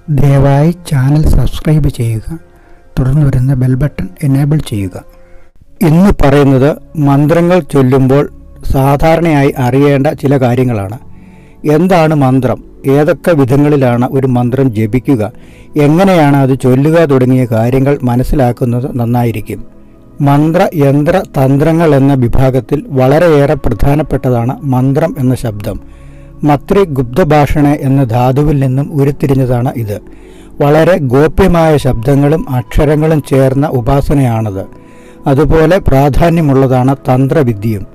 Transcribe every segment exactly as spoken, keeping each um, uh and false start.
ദയവായി channel subscribe ചെയ്യുക. തുടർന്ന് വരുന്ന ബെൽ ബട്ടൺ എനേബിൾ ചെയ്യുക. ഇന്ന് പറയുന്നത് മന്ത്രങ്ങൾ ചൊല്ലുമ്പോൾ സാധാരണയായി അറിയേണ്ട ചില കാര്യങ്ങളാണ്. എന്താണ് മന്ത്രം, ഏതൊക്കെ വിധങ്ങളിലാണ് ഒരു മന്ത്രം ജപിക്കുക, എങ്ങനെയാണ് അത് ചൊല്ലുക തുടങ്ങിയ കാര്യങ്ങൾ മനസ്സിലാക്കുന്നത് നന്നായിരിക്കും. മന്ത്ര യന്ത്ര തന്ത്രങ്ങൾ എന്ന വിഭാഗത്തിൽ വളരെയേറെ പ്രധാനപ്പെട്ടതാണ് മന്ത്രം എന്ന ശബ്ദം. മത്രി ഗുപ്തഭാഷണ എന്ന ധാതുവിൽ നിന്നും ഉരുത്തിരിഞ്ഞതാണ് ഇത്. വളരെ ഗോപ്യമായ ശബ്ദങ്ങളും അക്ഷരങ്ങളും ചേർന്ന ഉപാസനയാണത്. അതുപോലെ പ്രാധാന്യമുള്ളതാണ് തന്ത്രവിദ്യയും.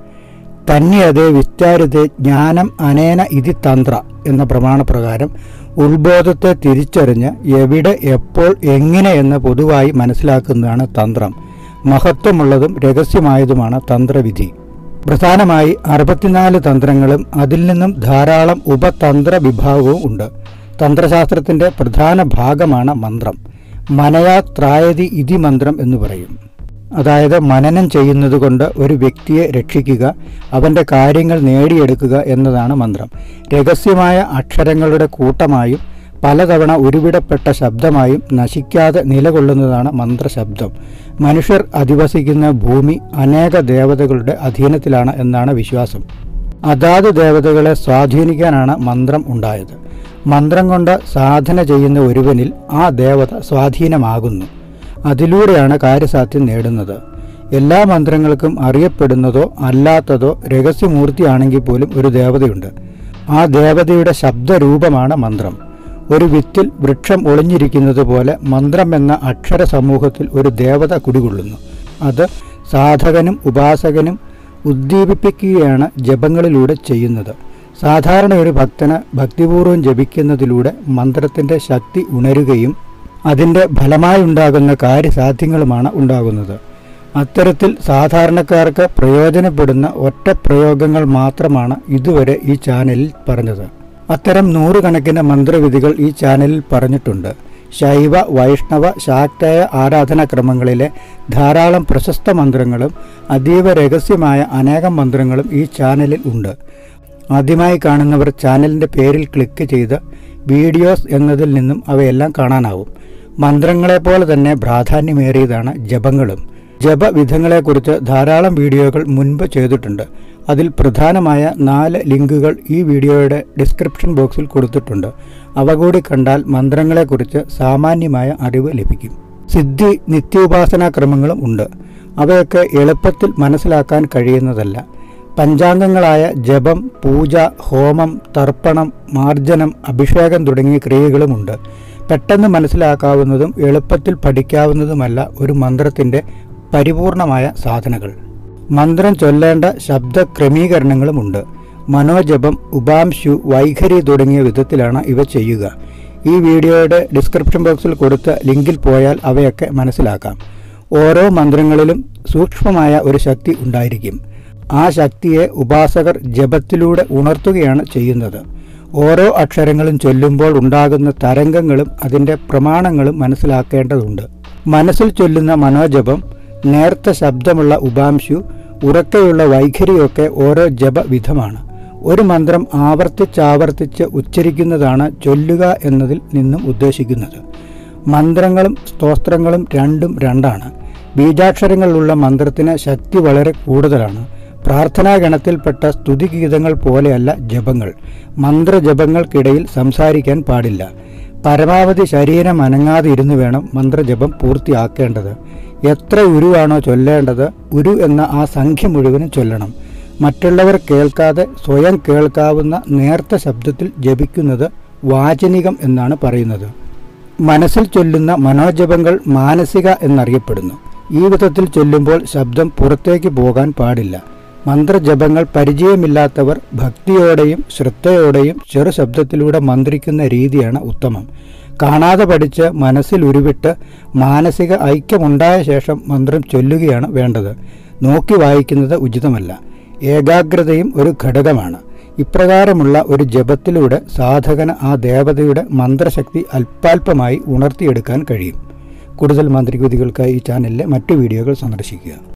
തന്യതേ വിസ്താരിതേ ജ്ഞാനം അനേന ഇതി തന്ത്ര എന്ന പ്രമാണപ്രകാരം ഉത്ബോധത്തെ തിരിച്ചറിഞ്ഞ് എവിടെ എപ്പോൾ എങ്ങനെ എന്ന് പൊതുവായി മനസ്സിലാക്കുന്നതാണ് തന്ത്രം. മഹത്വമുള്ളതും രഹസ്യമായതുമാണ് തന്ത്രവിധി. പ്രധാനമായി അറുപത്തിനാല് തന്ത്രങ്ങളും അതിൽ നിന്നും ധാരാളം ഉപതന്ത്ര വിഭാഗവും ഉണ്ട്. തന്ത്രശാസ്ത്രത്തിൻ്റെ പ്രധാന ഭാഗമാണ് മന്ത്രം. മനയാ ത്രായതി ഇതി മന്ത്രം എന്ന് പറയും. അതായത് മനനം ചെയ്യുന്നത് കൊണ്ട് ഒരു വ്യക്തിയെ രക്ഷിക്കുക, അവൻ്റെ കാര്യങ്ങൾ നേടിയെടുക്കുക എന്നതാണ് മന്ത്രം. രഹസ്യമായ അക്ഷരങ്ങളുടെ കൂട്ടമായും പലതവണ ഉരുവിടപ്പെട്ട ശബ്ദമായും നശിക്കാതെ നിലകൊള്ളുന്നതാണ് മന്ത്രശബ്ദം. മനുഷ്യർ അധിവസിക്കുന്ന ഭൂമി അനേക ദേവതകളുടെ അധീനത്തിലാണ് എന്നാണ് വിശ്വാസം. അതാത് ദേവതകളെ സ്വാധീനിക്കാനാണ് മന്ത്രം ഉണ്ടായത്. മന്ത്രം കൊണ്ട് സാധന ചെയ്യുന്ന ഒരുവനിൽ ആ ദേവത സ്വാധീനമാകുന്നു. അതിലൂടെയാണ് കാര്യസാധ്യം നേടുന്നത്. എല്ലാ മന്ത്രങ്ങൾക്കും അറിയപ്പെടുന്നതോ അല്ലാത്തതോ രഹസ്യമൂർത്തിയാണെങ്കിൽ പോലും ഒരു ദേവതയുണ്ട്. ആ ദേവതയുടെ ശബ്ദരൂപമാണ് മന്ത്രം. ഒരു വിത്തിൽ വൃക്ഷം ഒളിഞ്ഞിരിക്കുന്നത് പോലെ മന്ത്രം എന്ന അക്ഷര സമൂഹത്തിൽ ഒരു ദേവത കുടികൊള്ളുന്നു. അത് സാധകനും ഉപാസകനും ഉദ്ദീപിപ്പിക്കുകയാണ് ജപങ്ങളിലൂടെ ചെയ്യുന്നത്. സാധാരണ ഒരു ഭക്തന് ഭക്തിപൂർവ്വം ജപിക്കുന്നതിലൂടെ മന്ത്രത്തിൻ്റെ ശക്തി ഉണരുകയും അതിൻ്റെ ഫലമായുണ്ടാകുന്ന കാര്യസാധ്യങ്ങളുമാണ് ഉണ്ടാകുന്നത്. അത്തരത്തിൽ സാധാരണക്കാർക്ക് പ്രയോജനപ്പെടുന്ന ഒറ്റ പ്രയോഗങ്ങൾ മാത്രമാണ് ഇതുവരെ ഈ ചാനലിൽ പറഞ്ഞത്. അത്തരം നൂറുകണക്കിന് മന്ത്രവിധികൾ ഈ ചാനലിൽ പറഞ്ഞിട്ടുണ്ട്. ശൈവ വൈഷ്ണവ ശാക്തേയ ആരാധനാക്രമങ്ങളിലെ ധാരാളം പ്രശസ്ത മന്ത്രങ്ങളും അതീവ രഹസ്യമായ അനേകം മന്ത്രങ്ങളും ഈ ചാനലിൽ ഉണ്ട്. ആദ്യമായി കാണുന്നവർ ചാനലിൻ്റെ പേരിൽ ക്ലിക്ക് ചെയ്ത് വീഡിയോസ് എന്നതിൽ നിന്നും അവയെല്ലാം കാണാനാവും. മന്ത്രങ്ങളെപ്പോലെ തന്നെ പ്രാധാന്യമേറിയതാണ് ജപങ്ങളും. ജപവിധങ്ങളെക്കുറിച്ച് ധാരാളം വീഡിയോകൾ മുൻപ് ചെയ്തിട്ടുണ്ട്. അതിൽ പ്രധാനമായ നാല് ലിങ്കുകൾ ഈ വീഡിയോയുടെ ഡിസ്ക്രിപ്ഷൻ ബോക്സിൽ കൊടുത്തിട്ടുണ്ട്. അവ കൂടി കണ്ടാൽ മന്ത്രങ്ങളെക്കുറിച്ച് സാമാന്യമായ അറിവ് ലഭിക്കും. സിദ്ധി നിത്യോപാസനാ ക്രമങ്ങളും ഉണ്ട്. അവയൊക്കെ എളുപ്പത്തിൽ മനസ്സിലാക്കാൻ കഴിയുന്നതല്ല. പഞ്ചാംഗങ്ങളായ ജപം, പൂജ, ഹോമം, തർപ്പണം, മാർജനം, അഭിഷേകം തുടങ്ങിയ ക്രിയകളുമുണ്ട്. പെട്ടെന്ന് മനസ്സിലാക്കാവുന്നതും എളുപ്പത്തിൽ പഠിക്കാവുന്നതുമല്ല ഒരു മന്ത്രത്തിൻ്റെ പരിപൂർണമായ സാധനകൾ. മന്ത്രം ചൊല്ലേണ്ട ശബ്ദ ക്രമീകരണങ്ങളുമുണ്ട്. മനോജപം, ഉപാംശു, വൈഖരി തുടങ്ങിയ വിധത്തിലാണ് ഇവ ചെയ്യുക. ഈ വീഡിയോയുടെ ഡിസ്ക്രിപ്ഷൻ ബോക്സിൽ കൊടുത്ത ലിങ്കിൽ പോയാൽ അവയൊക്കെ മനസ്സിലാക്കാം. ഓരോ മന്ത്രങ്ങളിലും സൂക്ഷ്മമായ ഒരു ശക്തി ഉണ്ടായിരിക്കും. ആ ശക്തിയെ ഉപാസകർ ജപത്തിലൂടെ ഉണർത്തുകയാണ് ചെയ്യുന്നത്. ഓരോ അക്ഷരങ്ങളും ചൊല്ലുമ്പോൾ ഉണ്ടാകുന്ന തരംഗങ്ങളും അതിൻ്റെ പ്രമാണങ്ങളും മനസ്സിലാക്കേണ്ടതുണ്ട്. മനസ്സിൽ ചൊല്ലുന്ന മനോജപം, നേർത്ത ശബ്ദമുള്ള ഉപാംശു, ഉറക്കെയുള്ള വൈഖരിയൊക്കെ ഓരോ ജപവിധമാണ്. ഒരു മന്ത്രം ആവർത്തിച്ചാവർത്തിച്ച് ഉച്ചരിക്കുന്നതാണ് ചൊല്ലുക എന്നതിൽ നിന്നും ഉദ്ദേശിക്കുന്നത്. മന്ത്രങ്ങളും സ്തോത്രങ്ങളും രണ്ടും രണ്ടാണ്. ബീജാക്ഷരങ്ങളുള്ള മന്ത്രത്തിന് ശക്തി വളരെ കൂടുതലാണ്. പ്രാർത്ഥനാഗണത്തിൽപ്പെട്ട സ്തുതിഗീതങ്ങൾ പോലെയല്ല ജപങ്ങൾ. മന്ത്രജപങ്ങൾക്കിടയിൽ സംസാരിക്കാൻ പാടില്ല. പരമാവധി ശരീരം അനങ്ങാതെ ഇരുന്ന് വേണം മന്ത്രജപം പൂർത്തിയാക്കേണ്ടത്. എത്ര ഉരുവാണോ ചൊല്ലേണ്ടത്, ഉരു എന്ന ആ സംഖ്യ മുഴുവനും ചൊല്ലണം. മറ്റുള്ളവർ കേൾക്കാതെ സ്വയം കേൾക്കാവുന്ന നേർത്ത ശബ്ദത്തിൽ ജപിക്കുന്നത് വാചനികം എന്നാണ് പറയുന്നത്. മനസ്സിൽ ചൊല്ലുന്ന മനോജപങ്ങൾ മാനസിക എന്നറിയപ്പെടുന്നു. ഈ വിധത്തിൽ ചൊല്ലുമ്പോൾ ശബ്ദം പുറത്തേക്ക് പോകാൻ പാടില്ല. മന്ത്രജപങ്ങൾ പരിചയമില്ലാത്തവർ ഭക്തിയോടെയും ശ്രദ്ധയോടെയും ചെറു ശബ്ദത്തിലൂടെ മന്ത്രിക്കുന്ന രീതിയാണ് ഉത്തമം. കാണാതെ പഠിച്ച് മനസ്സിൽ ഉരുവിട്ട് മാനസിക ഐക്യമുണ്ടായ ശേഷം മന്ത്രം ചൊല്ലുകയാണ് വേണ്ടത്. നോക്കി വായിക്കുന്നത് ഉചിതമല്ല. ഏകാഗ്രതയും ഒരു ഘടകമാണ്. ഇപ്രകാരമുള്ള ഒരു ജപത്തിലൂടെ സാധകന് ആ ദേവതയുടെ മന്ത്രശക്തി അല്പാൽപമായി ഉണർത്തിയെടുക്കാൻ കഴിയും. കൂടുതൽ മാന്ത്രിക വിധികൾക്കായി ഈ ചാനലിലെ മറ്റു വീഡിയോകൾ സന്ദർശിക്കുക.